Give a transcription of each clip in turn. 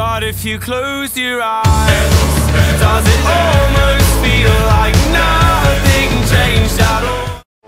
But if you close your eyes, does it almost feel like nothing changed at all?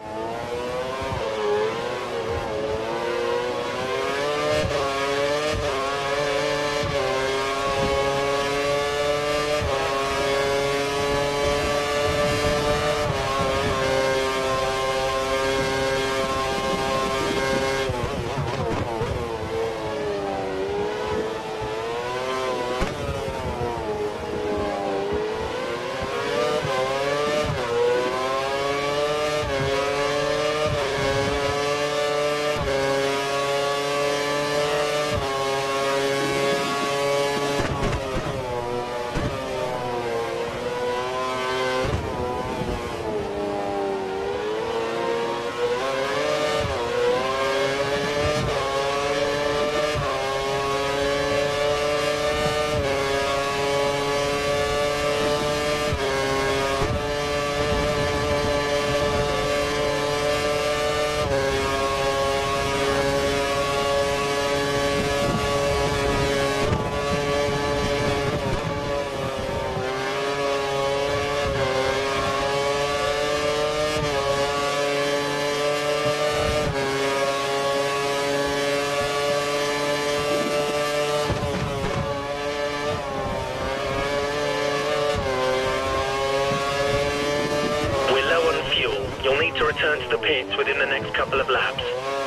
You'll need to return to the pits within the next couple of laps.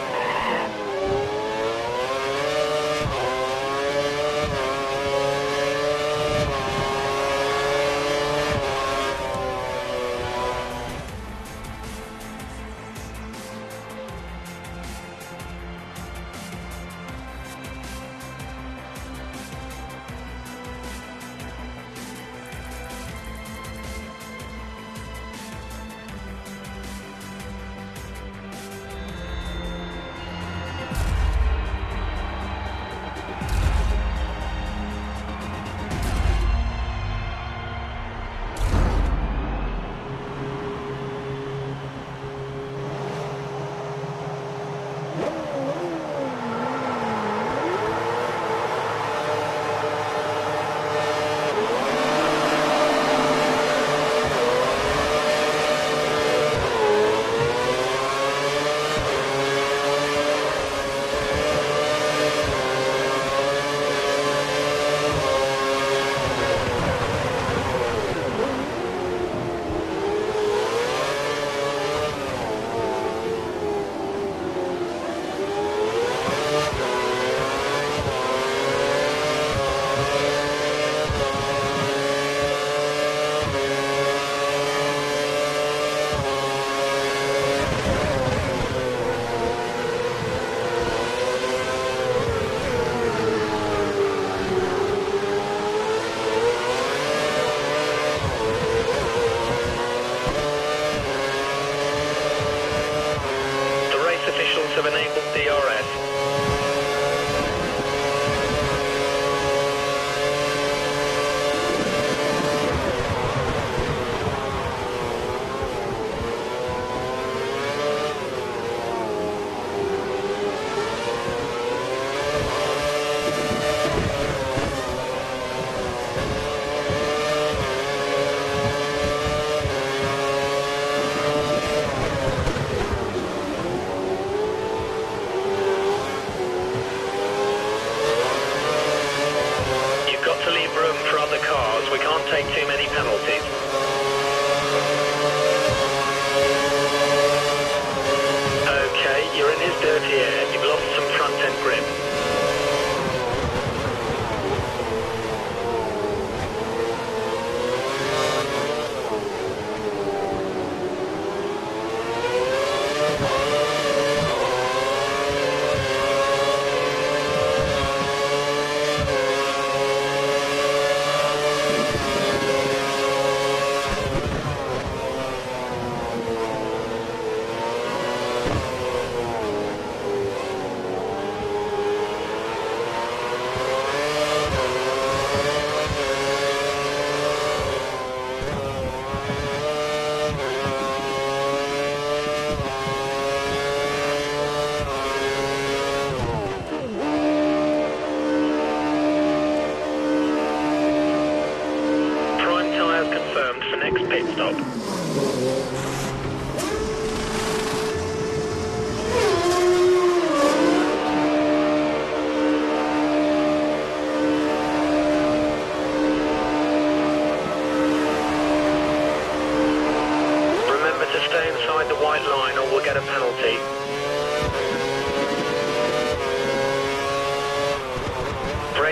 Officials have enabled DRS. Room for other cars. We can't take too many penalties. Okay, you're in his dirty air. You've lost some front end grip.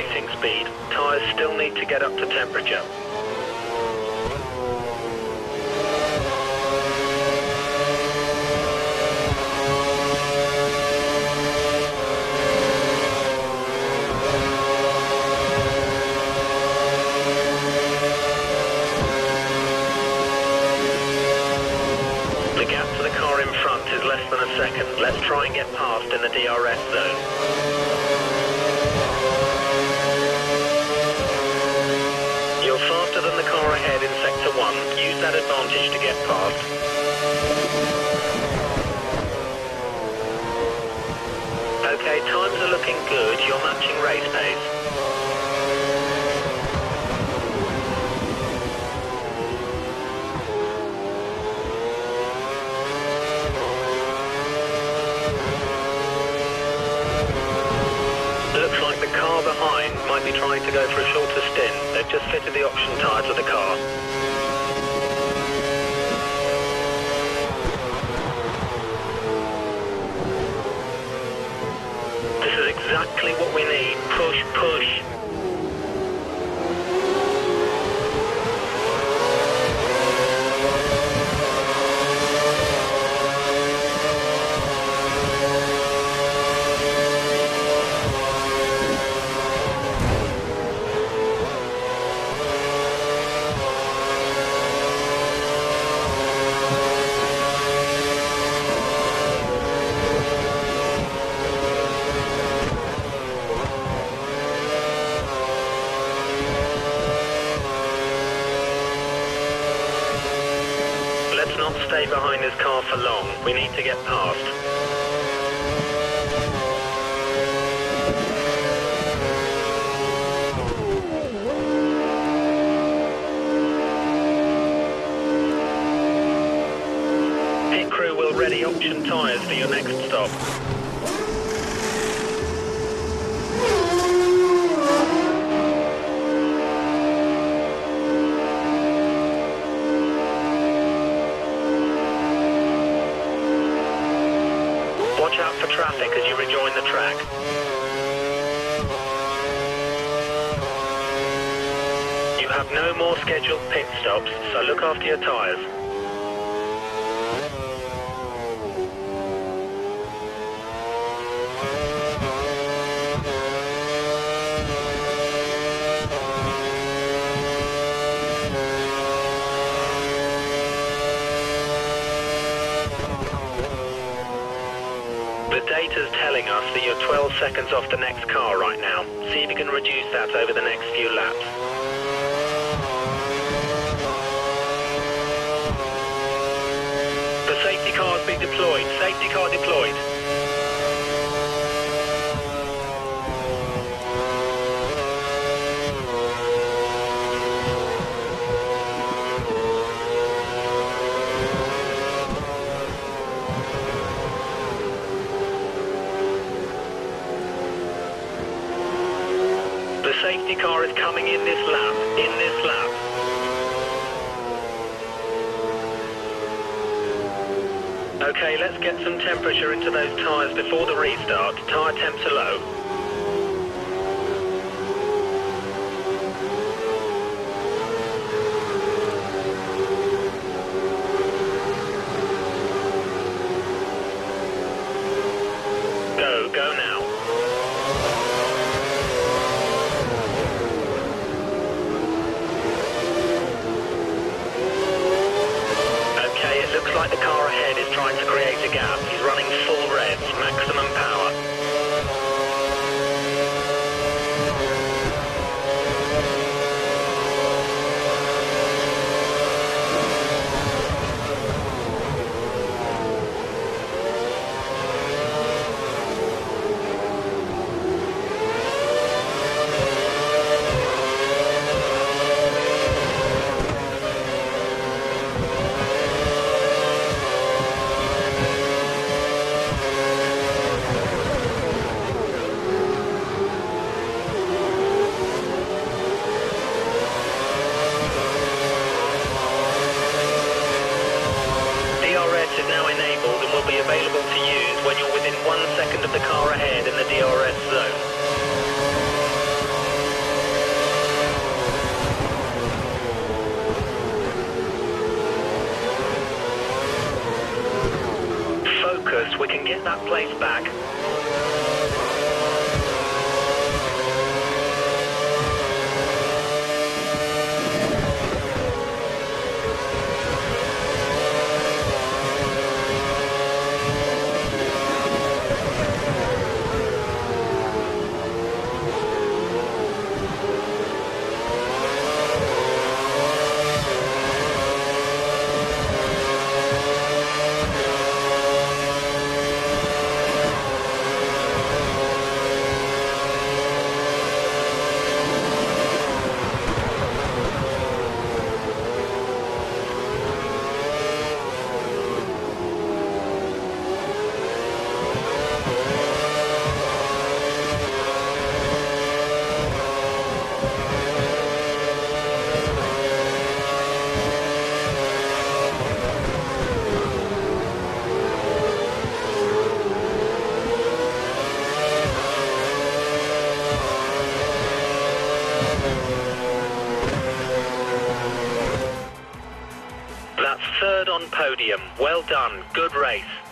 racing speed. Tyres still need to get up to temperature. The gap to the car in front is less than a second. Let's try and get past in the DRS zone. You're faster than the car ahead in Sector 1. Use that advantage to get past. Okay, times are looking good. You're matching race pace. Looks like the car behind might be trying to go for a shorter stint. They've just fitted the option tyres of the car. This is exactly what we need. Push, push. Let's not stay behind this car for long. We need to get past. Pit crew will ready option tyres for your next stop. Watch out for traffic as you rejoin the track. You have no more scheduled pit stops, so look after your tyres. The data's telling us that you're 12 seconds off the next car right now. See if you can reduce that over the next few laps. The safety car's been deployed. Safety car deployed. The safety car is coming in this lap, Okay, let's get some temperature into those tyres before the restart. Tyre temps are low. Go now. Okay, it looks like the car ahead is trying to create a gap. He's running full revs, maximum power. place back. That's third on podium. Well done. Good race.